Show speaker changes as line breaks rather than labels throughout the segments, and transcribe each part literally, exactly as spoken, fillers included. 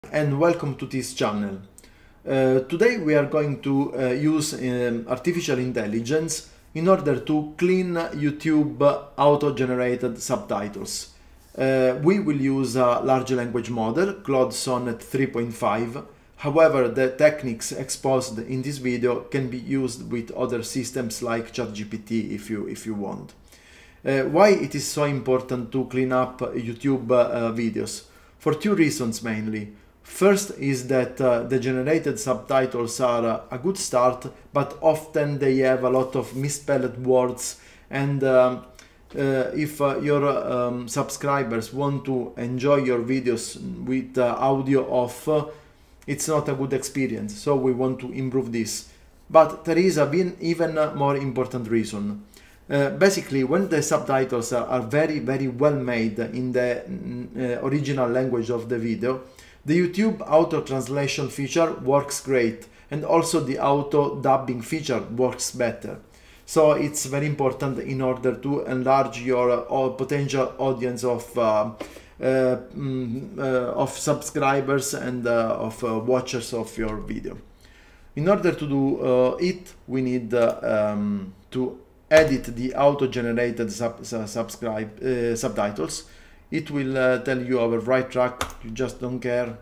and welcome to this channel. Uh, today we are going to uh, use um, artificial intelligence in order to clean YouTube auto-generated subtitles. Uh, we will use a large language model, Claude Sonnet three point five. However, the techniques exposed in this video can be used with other systems like ChatGPT if you, if you want. Uh, why it is so important to clean up YouTube uh, videos? For two reasons mainly. First is that uh, the generated subtitles are uh, a good start, but often they have a lot of misspelled words, and um, uh, if uh, your um, subscribers want to enjoy your videos with uh, audio off, uh, it's not a good experience, so we want to improve this. But there is a even more important reason. Uh, basically, when the subtitles are, are very very well made in the uh, original language of the video, the YouTube auto translation feature works great, and also the auto dubbing feature works better. So it's very important in order to enlarge your uh, potential audience of uh, uh, mm, uh, of subscribers and uh, of uh, watchers of your video. In order to do uh, it, we need uh, um, to edit the auto-generated sub, uh, subscribe uh, subtitles. It will uh, tell you our right track, you just don't care,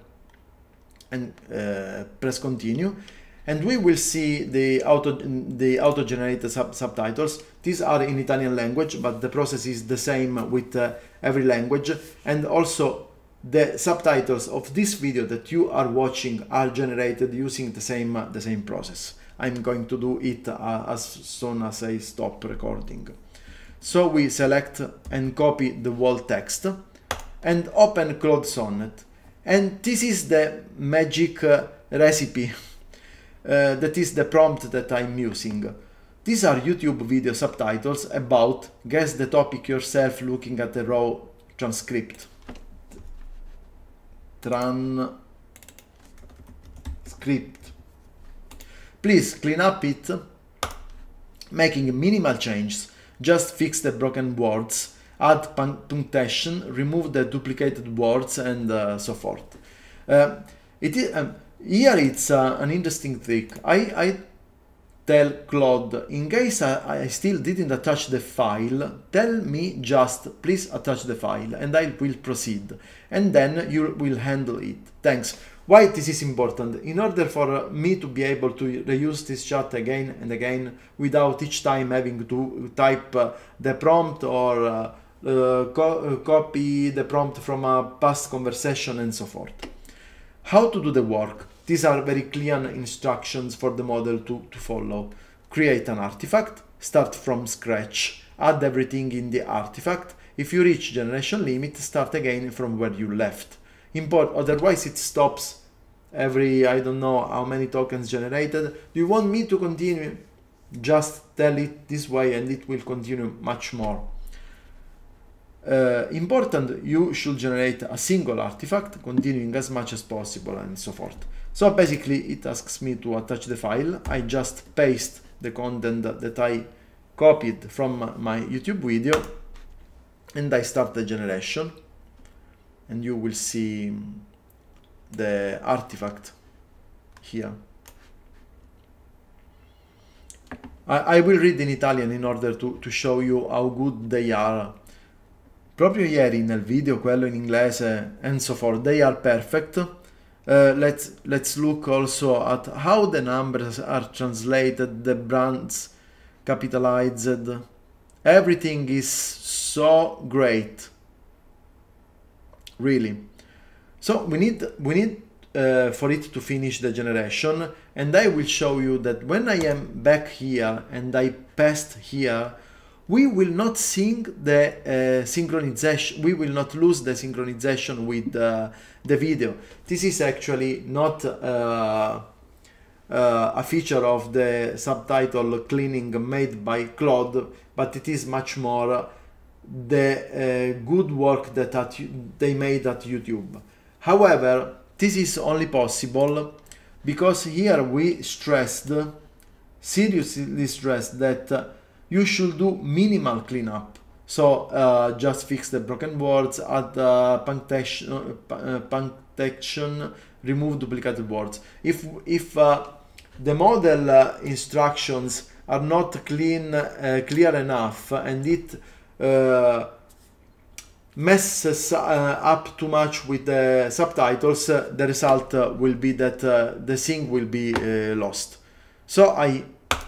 and uh, press continue, and we will see the auto the auto-generated sub subtitles. These are in Italian language, but the process is the same with uh, every language, and also the subtitles of this video that you are watching are generated using the same uh, the same process. I'm going to do it uh, as soon as I stop recording. So we select and copy the whole text and open Claude Sonnet. And this is the magic uh, recipe. Uh, that is the prompt that I'm using. These are YouTube video subtitles about guess the topic yourself looking at the raw transcript. Transcript. Please clean up it, making minimal changes. Just fix the broken words, add punctuation, remove the duplicated words, and uh, so forth. Uh, it is, um, here it's uh, an interesting trick. I, I tell Claude, in case I, I still didn't attach the file, tell me just please attach the file and I will proceed. And then you will handle it. Thanks. Why this is important? In order for me to be able to reuse this chat again and again without each time having to type uh, the prompt or uh, uh, co uh, copy the prompt from a past conversation and so forth. How to do the work? These are very clear instructions for the model to, to follow. Create an artifact, start from scratch, add everything in the artifact. If you reach generation limit, start again from where you left. Import, otherwise it stops every, I don't know how many tokens generated. Do you want me to continue? Just tell it this way and it will continue much more. Uh, important, you should generate a single artifact, continuing as much as possible and so forth. So basically it asks me to attach the file. I just paste the content that I copied from my YouTube video and I start the generation. And you will see the artifact here. I, I will read in Italian in order to, to show you how good they are. Proprio ieri nel video, quello in inglese and so forth, they are perfect. Uh, let's, let's look also at how the numbers are translated, the brands capitalized. Everything is so great. Really. So we need we need uh, for it to finish the generation, and I will show you that when I am back here and I paste here, we will not sing the uh, synchronization, we will not lose the synchronization with uh, the video. This is actually not uh, uh, a feature of the subtitle cleaning made by Claude, but it is much more the uh, good work that at, they made at YouTube. However, this is only possible because here we stressed, seriously stressed, that uh, you should do minimal cleanup. So uh, just fix the broken words, add uh, punctuation, uh, punctuation, remove duplicated words. If if uh, the model uh, instructions are not clean, uh, clear enough, and it uh, messes uh, up too much with the subtitles, uh, the result uh, will be that uh, the thing will be uh, lost. So I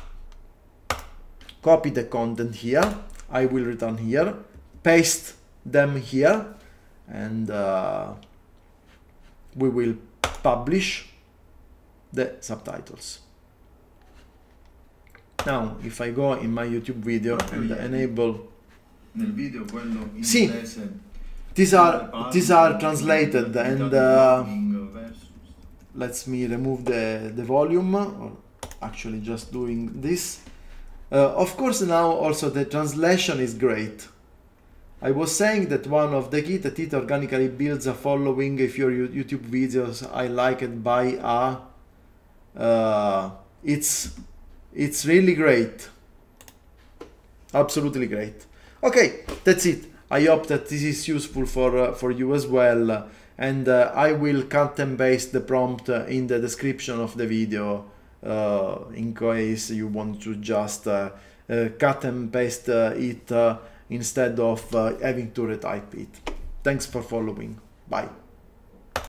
copy the content here, I will return here, paste them here, and uh, we will publish the subtitles. Now if I go in my YouTube video and enable
nel video quello in
sì,
inglese,
these are these are translated, and uh, let's me remove the the volume, or actually just doing this. Uh, of course, now also the translation is great. I was saying that one of the key that it organically builds a following if your YouTube videos I like it by a uh, it's it's really great, absolutely great. Okay, that's it. I hope that this is useful for uh, for you as well, and uh, I will cut and paste the prompt uh, in the description of the video uh, in case you want to just uh, uh, cut and paste uh, it uh, instead of uh, having to retype it. Thanks for following. Bye.